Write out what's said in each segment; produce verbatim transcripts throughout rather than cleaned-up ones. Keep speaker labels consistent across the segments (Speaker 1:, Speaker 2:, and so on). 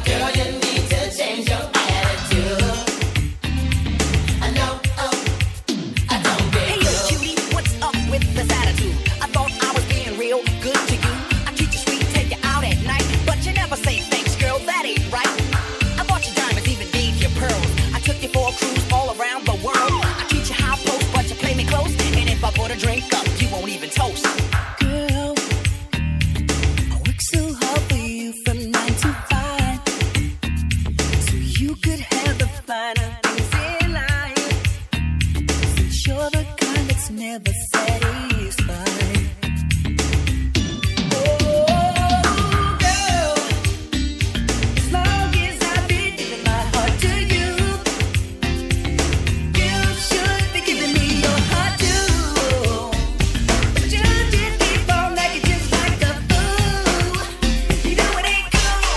Speaker 1: Girl, you need to change your attitude. I know, oh, I don't get
Speaker 2: Hey, yo, cutie, what's up with this attitude? I thought I was being real good to you. I treat you sweet, take you out at night, but you never say thanks, girl, that ain't right. I bought you diamonds, even gave you pearls. I took you for a cruise all around the world. I treat you high post, but you play me close. And if I put a drink up, you won't even toast. Girl, I work so hard for you from nine to five, so you could have the finer things in life. Since you're the kind that's never satisfied. Oh, girl, as long as I've been giving my heart to you, you should be giving me your heart too. But you just keep on acting just like a fool. You know it ain't cool.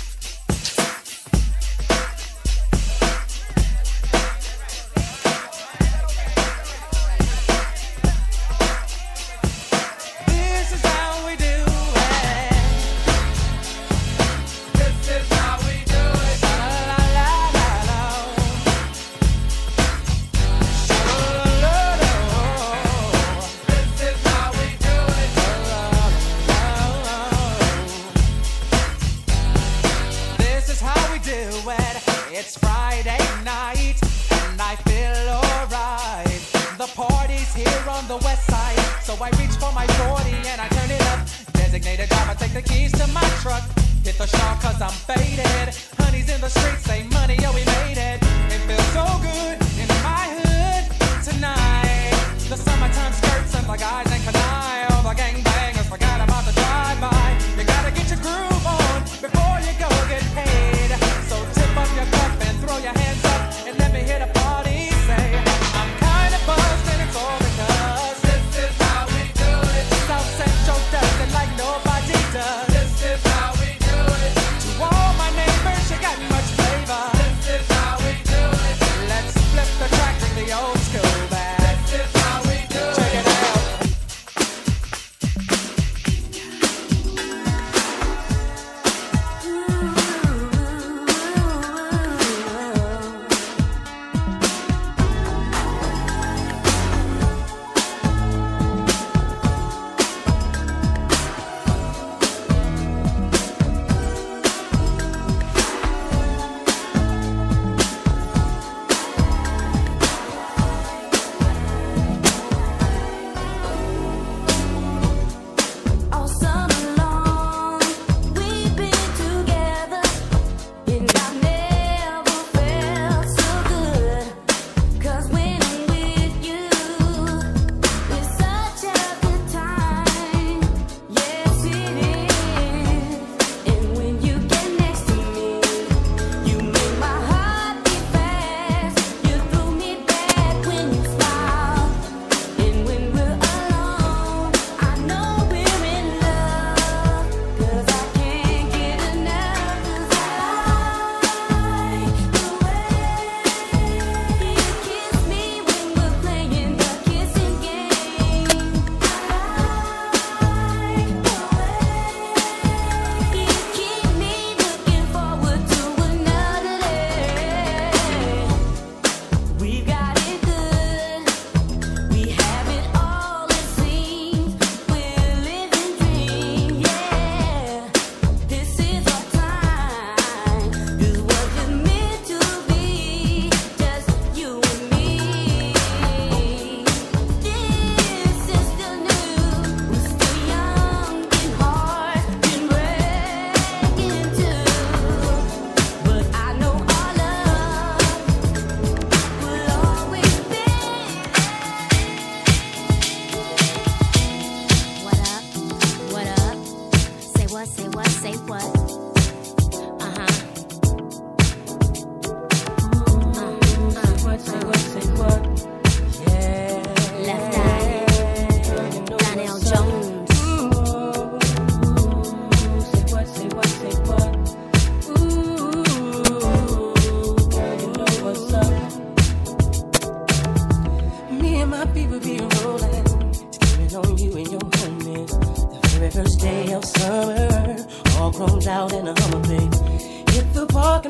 Speaker 3: This is how we do it. This is how we do it. La la la la la. La la la la. This is how we do it. La la la la. This is how we do it. It's Friday night and I feel alright. The party's here on the west side, so I reach for my forty and I turn it up. Designated driver, take the keys to my truck. Hit the shop cause I'm faded. Honey's in the streets, say money, yo, we made it. It feels so good in my hood tonight. The summertime skirts and the guys ain't canine. All the gangbangers forgot about the drive-by. You gotta get your groove on before you go get paid. So tip up your cup and throw your hands up and let me hear the party say, I'm kinda buzzed and it's all because this is how we do it. South Central does it like nobody does. This is how we do it. To all my neighbors, you got much flavor. This is how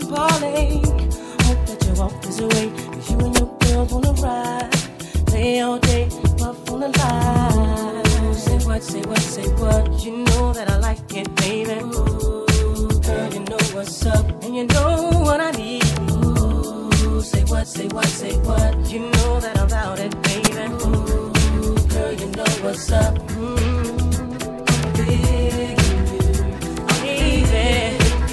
Speaker 4: parlay. Hope that you walk this way, 'cause you and your girls wanna ride. Play all day, puff on the line. Say what, say what, say what. You know that I like it, baby. Ooh, girl, you know what's up, and you know what I need. Ooh, say what, say what, say what. You know that I'm about it, baby. Ooh, girl, you know what's up. Mm-hmm. Big you, baby.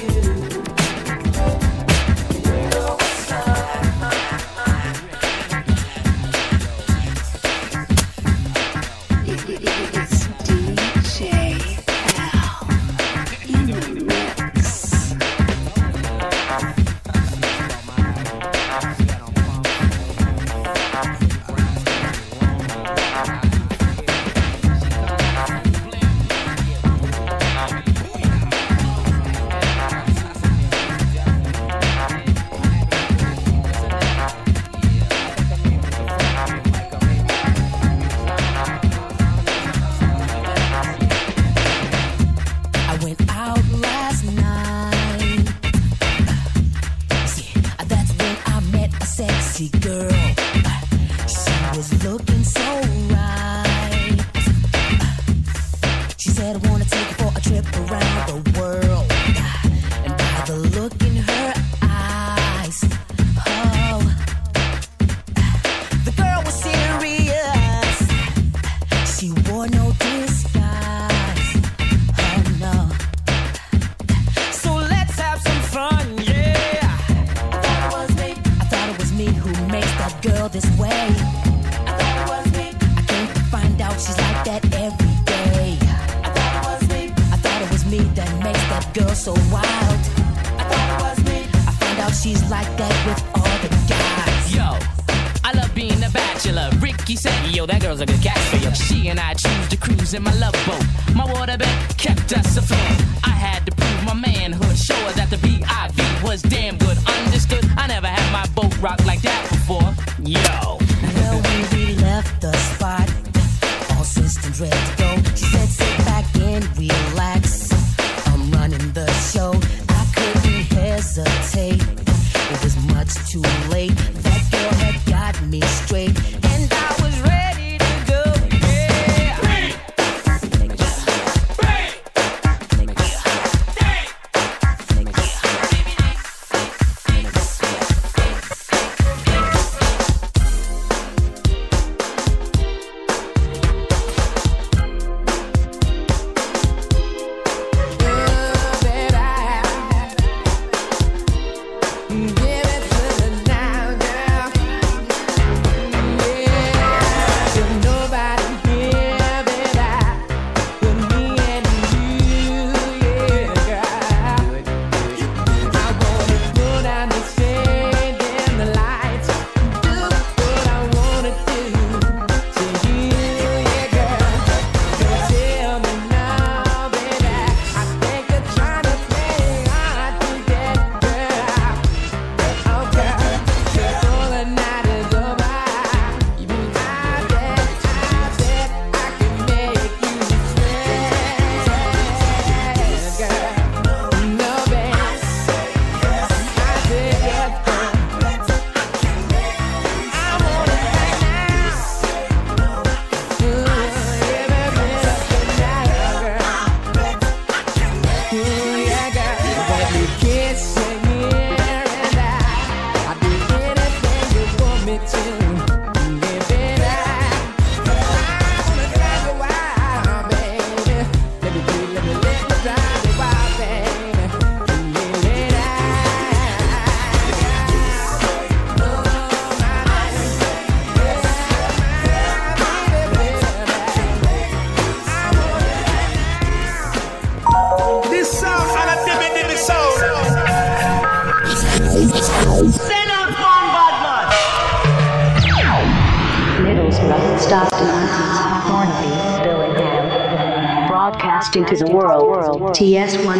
Speaker 5: Broadcasting to the world, T S one.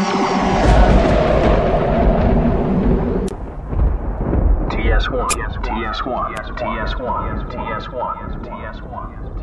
Speaker 5: T S one, T S one, T S one, T S one, T S one, T S one.